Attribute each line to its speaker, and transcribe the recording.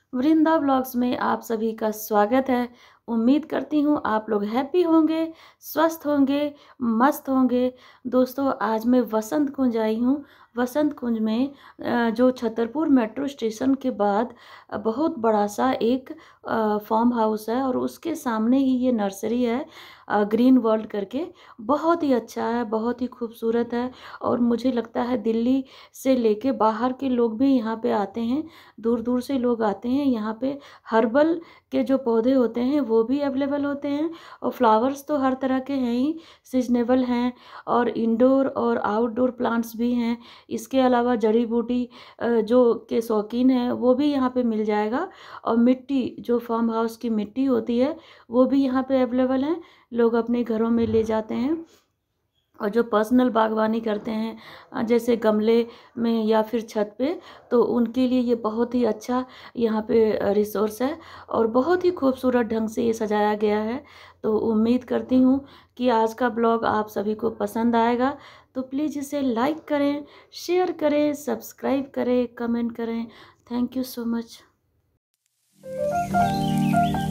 Speaker 1: वृंदा blogs में आप सभी का स्वागत है। उम्मीद करती हूँ आप लोग हैप्पी होंगे, स्वस्थ होंगे, मस्त होंगे। दोस्तों, आज मैं वसंत कुंज आई हूँ। वसंत कुंज में जो छतरपुर मेट्रो स्टेशन के बाद बहुत बड़ा सा एक फार्म हाउस है और उसके सामने ही ये नर्सरी है, ग्रीन वर्ल्ड करके। बहुत ही अच्छा है, बहुत ही खूबसूरत है और मुझे लगता है दिल्ली से लेके बाहर के लोग भी यहाँ पे आते हैं। दूर दूर से लोग आते हैं यहाँ पे। हर्बल के जो पौधे होते हैं वो भी अवेलेबल होते हैं और फ्लावर्स तो हर तरह के हैं ही, सीजनेबल हैं और इंडोर और आउटडोर प्लांट्स भी हैं। इसके अलावा जड़ी बूटी जो के शौकीन हैं वो भी यहाँ पे मिल जाएगा। और मिट्टी, जो फार्म हाउस की मिट्टी होती है वो भी यहाँ पे अवेलेबल है, लोग अपने घरों में ले जाते हैं। और जो पर्सनल बागवानी करते हैं जैसे गमले में या फिर छत पे, तो उनके लिए ये बहुत ही अच्छा यहाँ पे रिसोर्स है और बहुत ही खूबसूरत ढंग से ये सजाया गया है। तो उम्मीद करती हूँ कि आज का ब्लॉग आप सभी को पसंद आएगा। तो प्लीज़ इसे लाइक करें, शेयर करें, सब्सक्राइब करें, कमेंट करें। Thank you so much.